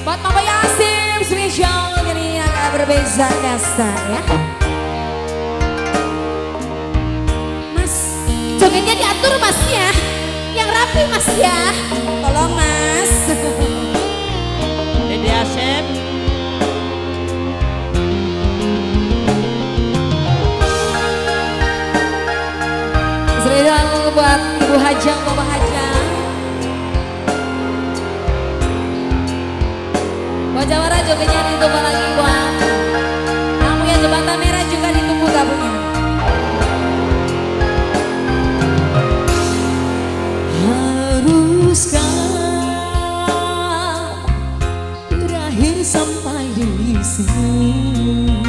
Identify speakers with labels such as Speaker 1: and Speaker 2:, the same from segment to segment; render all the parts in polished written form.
Speaker 1: Buat Papa Yasim spesial ini agak berbeza kasta ya. Mas, jogetnya diatur Mas ya. Yang rapi Mas ya. Tolong Mas.
Speaker 2: Dede Asep.
Speaker 1: Spesial buat Ibu Hajang, Bapak Hajang. Buat Jawara jogetnya ditunggu lagi buat kamu yang Jembatan Merah juga ditunggu gabungnya.
Speaker 3: Haruskah berakhir sampai di sini?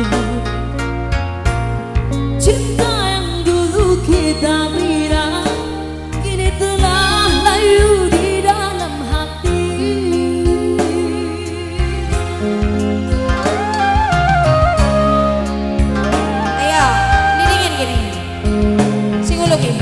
Speaker 3: Cinta yang dulu kita bina kini telah layu di dalam hati.
Speaker 1: Ayo, dingin gini. Singuluk ini.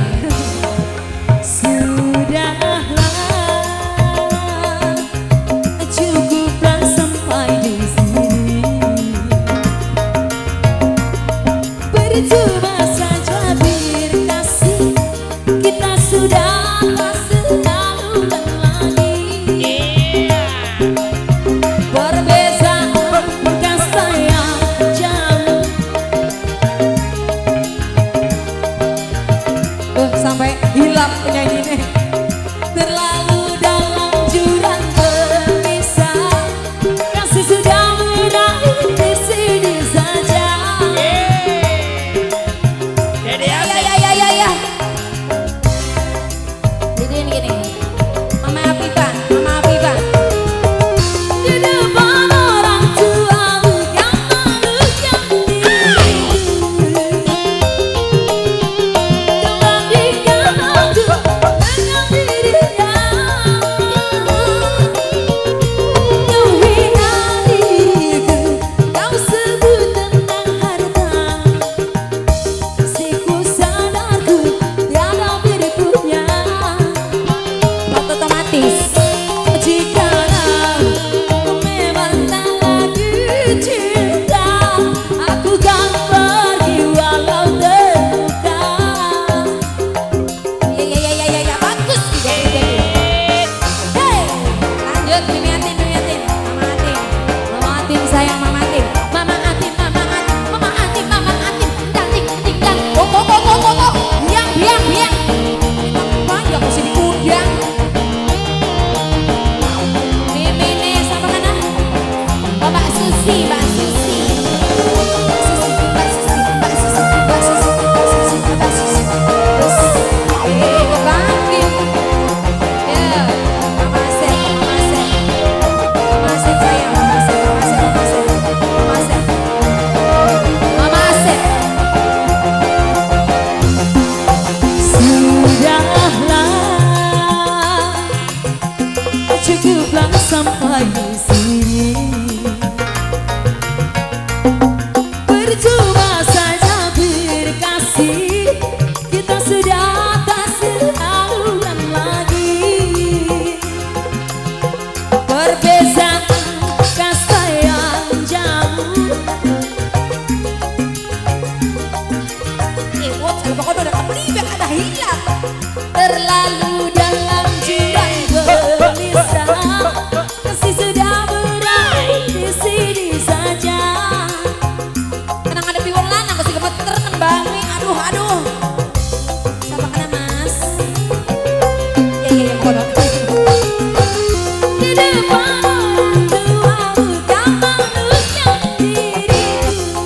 Speaker 3: Cuma saja berkasih, kita sudah tak selalukan lagi. Perbezaan kasta yang jauh.
Speaker 1: Sampai hilap penyanyi nih.
Speaker 3: Terlalu dalam jurang berpisah, kasih sudah berakhir di sini saja. Cukuplah sampai di sini. Percuma saja berkasih, kita sudah tak selalukan lagi. Perbezaan kasta yang jauh.
Speaker 1: Pokoknya udah kepelibet ada hilang.
Speaker 3: Terlalu dalam jurang gelisah, kasih sudah berakhir di sini saja.
Speaker 1: Tenang ada piwon lanang kasih gemeter nembangi. Aduh aduh. Sama kena Mas. Ya kodok.
Speaker 3: Di depan orang tua bukan malunya diriku.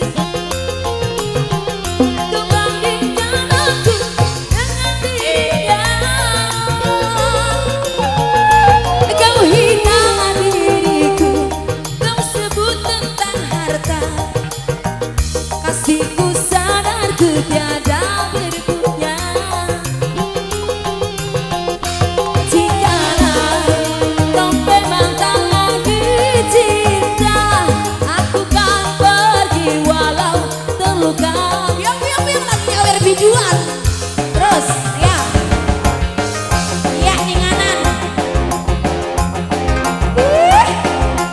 Speaker 3: Kau bandingkan aku dengan dia. Kau hina diriku, kau sebut tentang harta. Kasihku sadar ku tiada berpunya. Jikalau kau memang tak lagi cinta, aku kan pergi walau terluka.
Speaker 1: Biang lagi nyawer bijuan. Terus ya. Ya ninganan.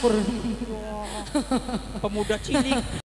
Speaker 1: dapur.
Speaker 2: Pemuda cilik.